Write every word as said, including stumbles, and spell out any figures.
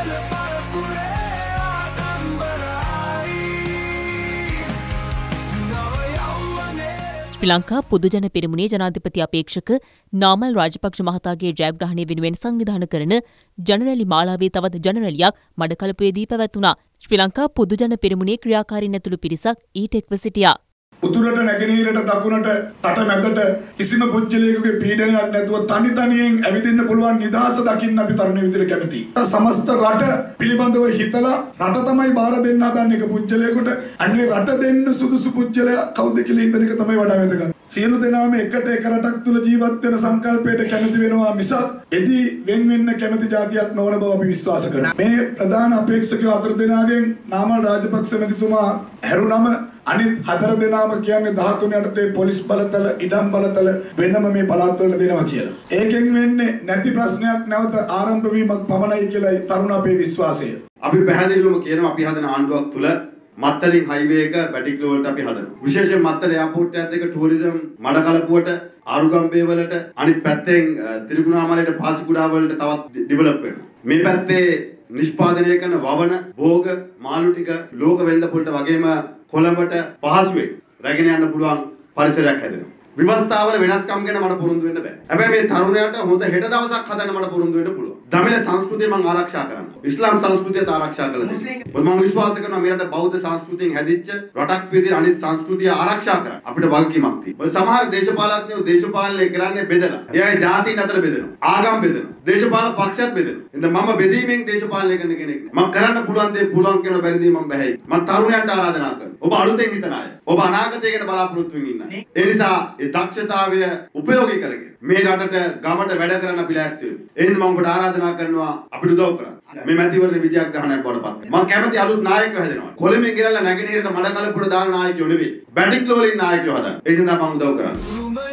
ශ්‍රී ලංකා පොදුජන පෙරමුණේ ජනාධිපති අපේක්ෂක නාමල් රාජපක්ෂ මහතාගේ ජයග්‍රහණය වෙනුවෙන් සංවිධානය කරන ජනරැලි මාලාවේ තවත් ජනරැලියක් මඩකලපුවේදී පැවැත්වුණා. ශ්‍රී ලංකා පොදුජන පෙරමුණේ ක්‍රියාකාරීන් ඇතුළු පිරිසක් ඊට එක්ව සිටියා. උතුරට නැගෙනහිරට දකුණට රට මැදට කිසිම පුජ්‍යලයකගේ පීඩනයක් නැතුව තනි තනියෙන් ඇවිදින්න පුළුවන් නිදහස දකින්න අපි තරුණ විදිහට කැමතියි. සමස්ත රට පිළිබඳව හිතලා රට තමයි බාර දෙන්න හදන්නේ එක පුජ්‍යලයකට. අන්නේ රට දෙන්න සුදුසු පුජ්‍යලයා කවුද කියලා හිතන එක තමයි වඩා වැදගත්. සියලු දෙනාම එකට එක රටක් තුල ජීවත් වෙන සංකල්පයට කැමති වෙනවා මිසක් එදී වෙන් වෙන්න කැමති જાතියක් නොවන බව අපි විශ්වාස කරනවා. මේ ප්‍රධාන අපේක්ෂකයෝ හතර දෙනාගෙන් නාමල් රාජපක්ෂ මැතිතුමා හැරුණම අනිත් හතර දෙනාම කියන්නේ දහතුන යටතේ පොලිස් බලතල ඉඩම් බලතල වෙනම මේ පළාත් වලට දෙනවා කියලා. ඒකෙන් වෙන්නේ නැති ප්‍රශ්නයක් නැවත ආරම්භ වීමක් පමණයි කියලා තරුණ අපේ විශ්වාසය. අපි පැහැදිලිවම කියනවා අපි හදන ආණ්ඩුවක් තුල මත්තලින් හයිවේ එක බැටික්ලෝ වලට අපි හදනවා. විශේෂයෙන් මත්තල එයාපෝට් එකත් එක්ක ටූරිසම් මඩකලපුවට ආරුගම්බේ වලට අනිත් පැත්තෙන් තිරිකුණාමලයට පාසිකුඩා වලට තවත් ඩෙවලොප් වෙනවා. මේ පැත්තේ නිෂ්පාදනය කරන වවන භෝග මාළු ටික ලෝක වෙළඳ පොළට වගේම කොළඹට පහසුවෙන් රැගෙන යන්න පුළුවන් පරිසරයක් හැදෙනවා. විවස්ථාවල වෙනස්කම් ගැන මට පුරුදු වෙන්න බෑ. හැබැයි මේ තරුණයාට හොඳ හෙට දවසක් හදන්න මට පුරුදු වෙන්න පුළුවන්. දමිළ සංස්කෘතිය මම ආරක්ෂා කරනවා. ඉස්ලාම් සංස්කෘතියත් ආරක්ෂා කළා දෙන්න. මම විශ්වාස කරනවා මේකට බෞද්ධ සංස්කෘතියෙන් හැදිච්ච රටක් විදිහට අනිත් සංස්කෘතිය ආරක්ෂා කරන්න අපිට වගකීමක් තියෙනවා. සමහර දේශපාලඥයෝ දේශපාලනය කරන්නේ බෙදලා. එයාගේ ජාතීන් අතර බෙදෙනවා. ආගම් බෙදෙනවා. දේශපාලන පක්ෂත් බෙදෙනවා. ඉතින් මම බෙදීමෙන් දේශපාලනය කරන කෙනෙක් නෙවෙයි. මම කරන්න පුළුවන් දේ පුළුවන් කියන බැරිදී මම බැහැයි. මම තරුණයන්ට ආරාධනා කරනවා. ඔබ අලුතෙන් හිතන අය. ඔබ අනාගතය ගැන බලාපොරොත්තු වෙමින් ඉන්න. ඒ නිසා ඒ දක්ෂතාවය උපයෝගී කරගෙන මේ රටට ගමට වැඩ කරන්න අපි ලෑස්ති වෙමු. එහෙනම් මම ඔබට ආරාධනා කරනවා අපිට උදව් කරන්න. මේ මැතිවරණ විජයග්‍රහණයක් බවට පත් කරන්න. මම කැමති අලුත් නායකයෝ හැදෙනවා. කොළඹෙන් ගිරලා නැගෙනහිරට මඩකලපුවට දාන නායකයෝ නෙවෙයි. බැටික්ලෝ වලින් නායකයෝ හදන්න. ඒ සඳහා මම උදව් කරන්න.